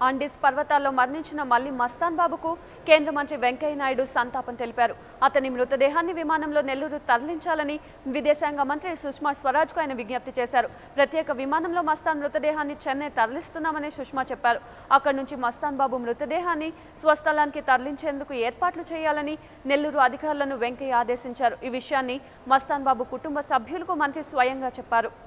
Andes పర్వతాల్లో మరణించిన మల్లి మస్తాన్ బాబుకు కేంద్ర మంత్రి వెంకయ్య నాయుడు సంతాపం తెలిపారు. అతని మృతదేహాన్ని విమానంలో నెల్లూరు తరలించాలని విదేశాంగ మంత్రి సుష్మా స్వరాజ్కు ఆయన విజ్ఞప్తి చేశారు. ప్రత్యేక విమానంలో మస్తాన్ మృతదేహాన్ని చెన్నై తరలిస్తున్నామని సుష్మా చెప్పారు. అక్కడి నుంచి మస్తాన్ బాబు మృతదేహాన్ని స్వస్థలానికి తరలించేందుకు ఏర్పాట్లు చేయాలని నెల్లూరు అధికారులను వెంకయ్య ఆదేశించారు. ఈ విషయాన్ని మస్తాన్ బాబు కుటుంబ సభ్యులకు మంత్రి స్వయంగా చెప్పారు.